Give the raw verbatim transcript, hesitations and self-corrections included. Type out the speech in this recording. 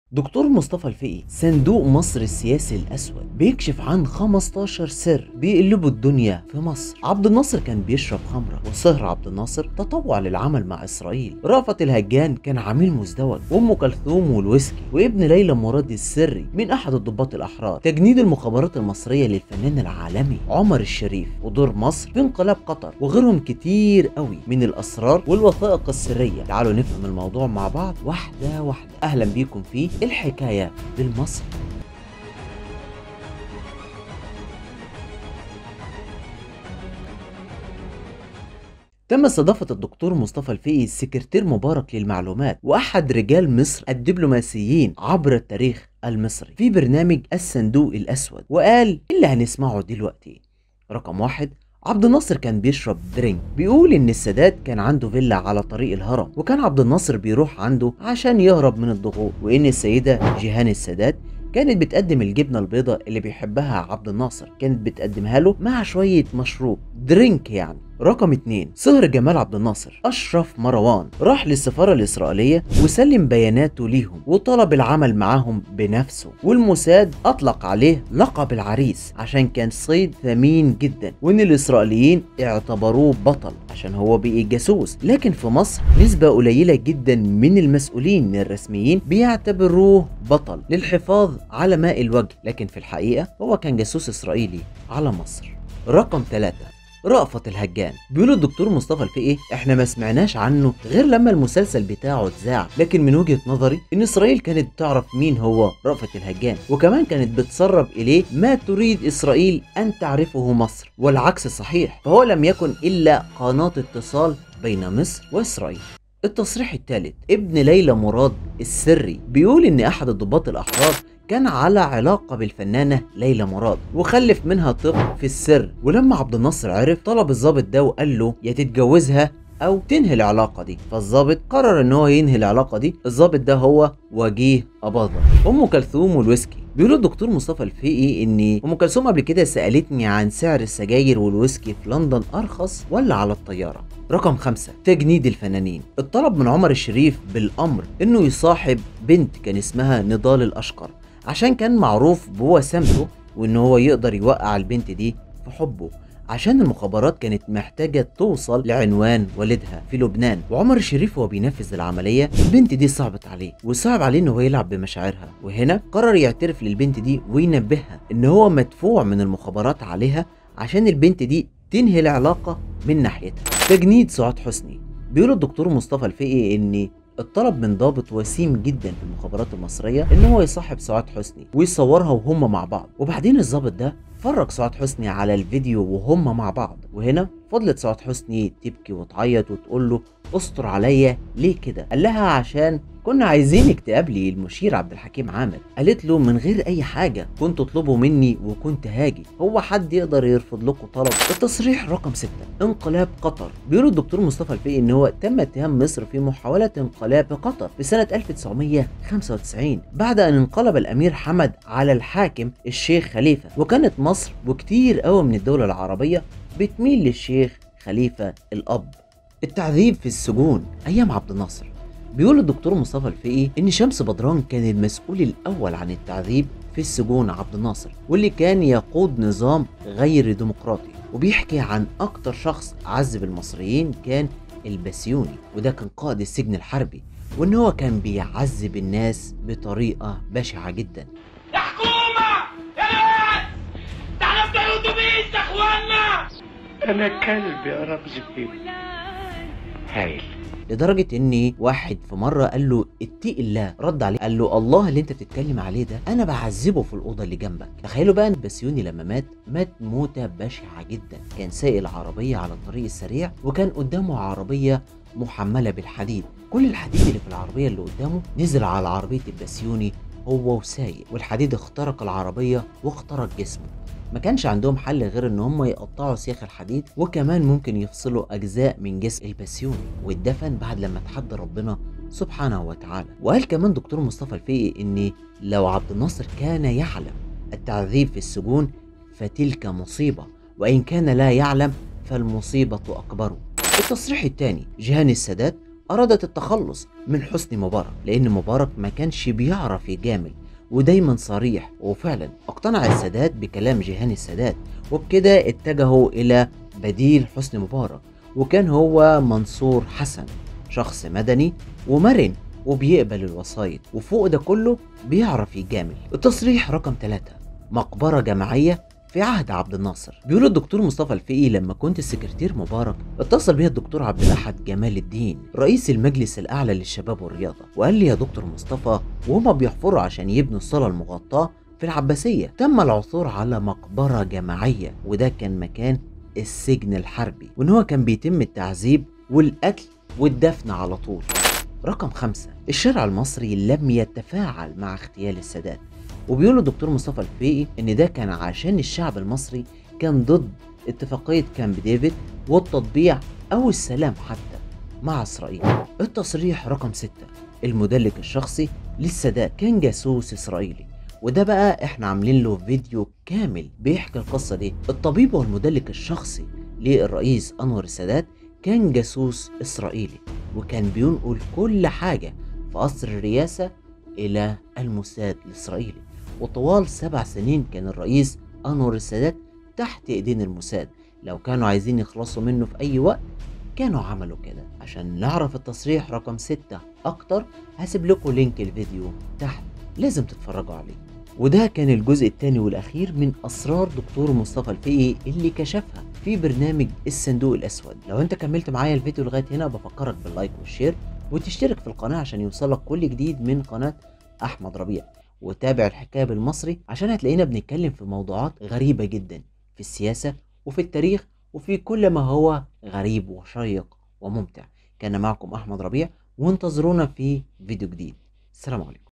دكتور مصطفى الفقي صندوق مصر السياسي الأسود بيكشف عن خمستاشر سر بيقلبوا الدنيا في مصر. عبد الناصر كان بيشرب خمرة، وصهر عبد الناصر تطوع للعمل مع إسرائيل. رأفت الهجان كان عميل مزدوج، وأم كلثوم والويسكي، وابن ليلى مراد السري من أحد الضباط الأحرار. تجنيد المخابرات المصرية للفنان العالمي عمر الشريف، ودور مصر في انقلاب قطر، وغيرهم كتير قوي من الأسرار والوثائق السرية. تعالوا نفهم الموضوع مع بعض واحدة واحدة. أهلا بيكم في الحكاية بالمصري. تم استضافة الدكتور مصطفى الفقي السكرتير مبارك للمعلومات وأحد رجال مصر الدبلوماسيين عبر التاريخ المصري في برنامج الصندوق الأسود، وقال اللي هنسمعه دلوقتي. رقم واحد، عبد الناصر كان بيشرب درينك. بيقول ان السادات كان عنده فيلا على طريق الهرم، وكان عبد الناصر بيروح عنده عشان يهرب من الضغوط، وان السيدة جيهان السادات كانت بتقدم الجبنة البيضاء اللي بيحبها عبد الناصر، كانت بتقدمها له مع شوية مشروب درينك يعني. رقم اتنين، صهر جمال عبد الناصر أشرف مروان راح للسفارة الإسرائيلية وسلم بياناته ليهم وطلب العمل معاهم بنفسه، والموساد أطلق عليه لقب العريس عشان كان صيد ثمين جدا، وإن الإسرائيليين اعتبروه بطل عشان هو بقي جاسوس. لكن في مصر نسبة قليلة جدا من المسؤولين الرسميين بيعتبروه بطل للحفاظ على ماء الوجه، لكن في الحقيقة هو كان جاسوس إسرائيلي على مصر. رقم ثلاثة، رأفت الهجان. بيقولوا الدكتور مصطفى الفقي احنا ما سمعناش عنه غير لما المسلسل بتاعه اتذاع، لكن من وجهة نظري ان اسرائيل كانت بتعرف مين هو رأفت الهجان، وكمان كانت بتسرب اليه ما تريد اسرائيل ان تعرفه مصر، والعكس صحيح، فهو لم يكن الا قناة اتصال بين مصر واسرائيل. التصريح الثالث، ابن ليلى مراد السري، بيقول ان احد الضباط الاحرار كان على علاقة بالفنانة ليلى مراد وخلف منها طفل في السر، ولما عبد الناصر عرف طلب الضابط ده وقال له يا تتجوزها او تنهي العلاقة دي، فالضابط قرر ان هو ينهي العلاقة دي. الضابط ده هو وجيه أباظة. ام كلثوم والويسكي، بيقول الدكتور مصطفى الفقي ان ام كلثوم قبل كده سألتني عن سعر السجاير والويسكي في لندن ارخص ولا على الطيارة. رقم خمسة، تجنيد الفنانين. الطلب من عمر الشريف بالامر انه يصاحب بنت كان اسمها نضال الاشقر عشان كان معروف بوسامته، وان هو يقدر يوقع البنت دي في حبه، عشان المخابرات كانت محتاجة توصل لعنوان والدها في لبنان. وعمر الشريف وهو بينفذ العملية البنت دي صعبت عليه، وصعب عليه ان هو يلعب بمشاعرها، وهنا قرر يعترف للبنت دي وينبهها ان هو مدفوع من المخابرات عليها عشان البنت دي تنهي العلاقة من ناحيتها. تجنيد سعاد حسني. بيقول الدكتور مصطفى الفقي ان الطلب من ضابط وسيم جدا في المخابرات المصريه ان هو يصاحب سعاد حسني ويصورها وهم مع بعض، وبعدين الضابط ده فرج سعاد حسني على الفيديو وهم مع بعض، وهنا فضلت سعاد حسني تبكي وتعيط وتقول له استر عليا ليه كده؟ قال لها عشان كنا عايزينك تقابلي المشير عبد الحكيم عامر. قالت له من غير اي حاجه كنت تطلبوا مني وكنت هاجي، هو حد يقدر يرفض لكم طلب؟ التصريح رقم ستة، انقلاب قطر. بيقول الدكتور مصطفى الفقي ان هو تم اتهام مصر في محاوله انقلاب قطر في سنه ألف وتسعمية وخمسة وتسعين بعد ان انقلب الامير حمد على الحاكم الشيخ خليفه، وكانت مصر وكتير قوي من الدول العربيه بتميل للشيخ خليفه الاب. التعذيب في السجون ايام عبد الناصر. بيقول الدكتور مصطفى الفقي ان شمس بدران كان المسؤول الاول عن التعذيب في السجون عبد الناصر، واللي كان يقود نظام غير ديمقراطي، وبيحكي عن اكتر شخص عذب المصريين كان البسيوني، وده كان قائد السجن الحربي، وان هو كان بيعذب الناس بطريقه بشعه جدا. يا حكومه يا ناس ده احنا بتوع الاتوبيس يا اخوانا. انا كلب يا رمزي. هايل. لدرجة ان واحد في مرة قال له اتقي الله، رد عليه قال له الله اللي انت بتتكلم عليه ده انا بعذبه في الأوضة اللي جنبك. تخيلوا بقى ان البسيوني لما مات مات موتة بشعة جدا. كان سايق العربية على الطريق السريع وكان قدامه عربية محملة بالحديد، كل الحديد اللي في العربية اللي قدامه نزل على عربية البسيوني هو وسايق، والحديد اخترق العربية واخترق جسمه. ما كانش عندهم حل غير ان هم يقطعوا سياخ الحديد، وكمان ممكن يفصلوا اجزاء من جسم البسيوني، واتدفن بعد لما تحدى ربنا سبحانه وتعالى. وقال كمان دكتور مصطفى الفقي ان لو عبد الناصر كان يعلم التعذيب في السجون فتلك مصيبة، وان كان لا يعلم فالمصيبة اكبر. التصريح الثاني، جيهان السادات أرادت التخلص من حسني مبارك، لأن مبارك ما كانش بيعرف يجامل ودايما صريح. وفعلا اقتنع السادات بكلام جيهان السادات، وبكده اتجهوا إلى بديل حسني مبارك، وكان هو منصور حسن، شخص مدني ومرن وبيقبل الوسايط، وفوق ده كله بيعرف يجامل. التصريح رقم ثلاثة، مقبرة جماعية في عهد عبد الناصر. بيقول الدكتور مصطفى الفقي لما كنت السكرتير مبارك اتصل بيا الدكتور عبد الاحد جمال الدين رئيس المجلس الاعلى للشباب والرياضه، وقال لي يا دكتور مصطفى وهما بيحفروا عشان يبنوا الصاله المغطاه في العباسيه تم العثور على مقبره جماعيه، وده كان مكان السجن الحربي، وان هو كان بيتم التعذيب والقتل والدفن على طول. رقم خمسة، الشارع المصري لم يتفاعل مع اغتيال السادات. وبيقول الدكتور مصطفى الفقي ان ده كان عشان الشعب المصري كان ضد اتفاقية كامب ديفيد والتطبيع او السلام حتى مع اسرائيل. التصريح رقم ستة، المدلك الشخصي للسادات كان جاسوس اسرائيلي، وده بقى احنا عاملين له فيديو كامل بيحكي القصة دي. الطبيب والمدلك الشخصي للرئيس انور السادات كان جاسوس اسرائيلي، وكان بينقل كل حاجة في قصر الرئاسة الى الموساد الاسرائيلي. وطوال سبع سنين كان الرئيس انور السادات تحت ايدين الموساد، لو كانوا عايزين يخلصوا منه في اي وقت كانوا عملوا كده. عشان نعرف التصريح رقم ستة اكتر هسيب لكم لينك الفيديو تحت، لازم تتفرجوا عليه. وده كان الجزء الثاني والاخير من اسرار دكتور مصطفى الفقي اللي كشفها في برنامج الصندوق الاسود. لو انت كملت معايا الفيديو لغايه هنا بفكرك باللايك والشير وتشترك في القناه عشان يوصلك كل جديد من قناه احمد ربيع، وتابع الحكايه بالمصري عشان هتلاقينا بنتكلم في موضوعات غريبه جدا في السياسه وفي التاريخ وفي كل ما هو غريب وشيق وممتع. كان معكم احمد ربيع، وانتظرونا في فيديو جديد. السلام عليكم.